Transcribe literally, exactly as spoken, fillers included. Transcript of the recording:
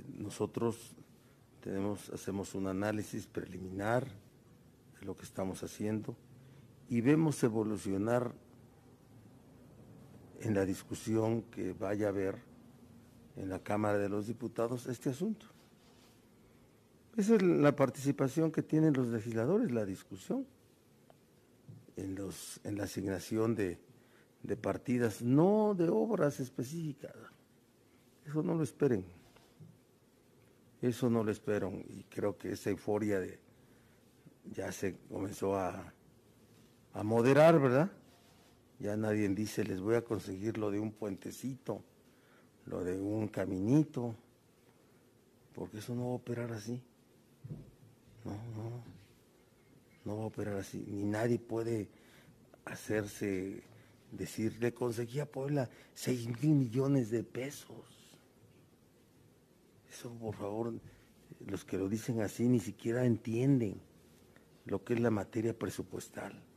Eh, nosotros tenemos, hacemos un análisis preliminar de lo que estamos haciendo y vemos evolucionar en la discusión que vaya a haber en la Cámara de los Diputados este asunto. Esa es la participación que tienen los legisladores, la discusión en, los, en la asignación de, de partidas, no de obras específicas. Eso no lo esperen, eso no lo esperan, y creo que esa euforia de, ya se comenzó a, a moderar, ¿verdad? Ya nadie dice, les voy a conseguir lo de un puentecito, lo de un caminito, porque eso no va a operar así. No, no, no va a operar así. Ni nadie puede hacerse decir, le conseguí a Puebla seis mil millones de pesos. Eso, por favor, los que lo dicen así ni siquiera entienden lo que es la materia presupuestal.